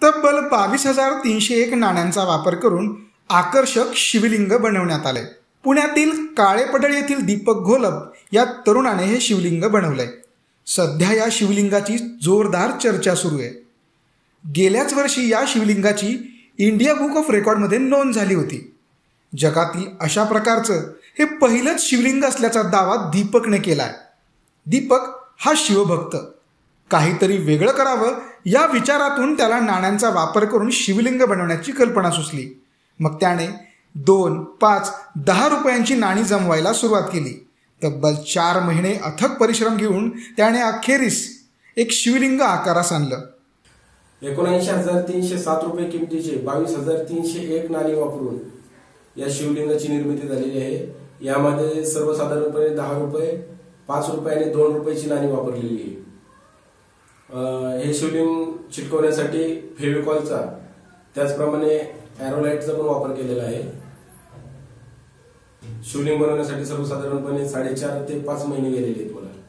तब्बल 22,301 नाण्यांचा वापर करून आकर्षक शिवलिंग बनवण्यात आले। पुण्यातील काळेपडळ येथील दीपक घोलप या तरुणाने हे शिवलिंग बनवलंय। सध्या या शिवलिंगाची जोरदार चर्चा सुरू आहे। गेल्याच वर्षी या शिवलिंगाची इंडिया बुक ऑफ रेकॉर्डमध्ये नोंद झाली होती। जगातील अशा प्रकारचं हे पहिलंच शिवलिंग असल्याचा दावा दीपकने केलाय। दीपक हा शिवभक्त, काहीतरी वेगळं करावं या विचारातून त्याला नाण्यांचा वापर करून शिवलिंग बनवण्याची कल्पना सुचली। मग त्याने 2, 5, 10 रुपयांची नाणी जमवायला सुरुवात केली। तब्बल 4 महिने अथक परिश्रम घेऊन त्याने अखेरीस एक शिवलिंग आकारास आणलं। 79,307 रुपये किमतीचे 22,301 नाणी वापरून या शिवलिंगाची निर्मिती झालेली आहे। यामध्ये सर्वसाधारणपणे 10 रुपये, 5 रुपये आणि 2 रुपयाची नाणी वापरलेली आहे। हे शिवलिंग चिटकवण्यासाठी फेविकॉलचा त्याचप्रमाणे एरोलाइटचा पण वापर केलेला आहे। शिवलिंग बनवण्यासाठी सर्वसाधारणपणे 4.5 ते 5 महिने गेलेले आहेत मला।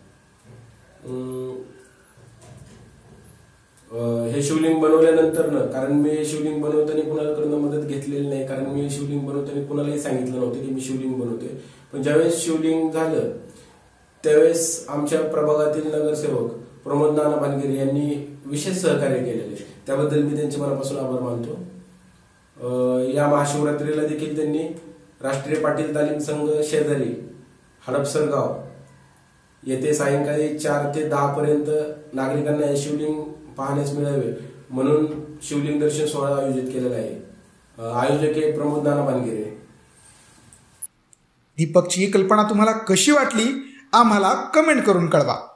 हे शिवलिंग बनवल्यानंतर कारण मी शिवलिंग बनवताना कुणाकडून मदत घेतलेली नाही, कारण मी शिवलिंग बनवताना कुणालाही सांगितलं नव्हतं की मी शिवलिंग बनवतोय। पण ज्यावेळेस शिवलिंग झालं त्यावेळेस आमच्या प्रभागातील नगरसेवक प्रमोद नाना भानगिरे यांनी विशेष सहकार्य केलेले, त्याबद्दल मी त्यांचे मनापासून आभार मानतो। या महाशिवरात्रीला देखील त्यांनी राष्ट्रीय पाटील तालीम संघ शेजारी हडपसर गाव येथे सायंकाळी 4 ते 10 पर्यंत नागरिकांना हे शिवलिंग पाहण्यास मिळावे म्हणून शिवलिंग दर्शन सोहळा आयोजित केलेला आहे। आयोजक आहे प्रमोद नाना भानगिरे। दीपकची ही कल्पना तुम्हाला कशी वाटली आम्हाला कमेंट करून कळवा।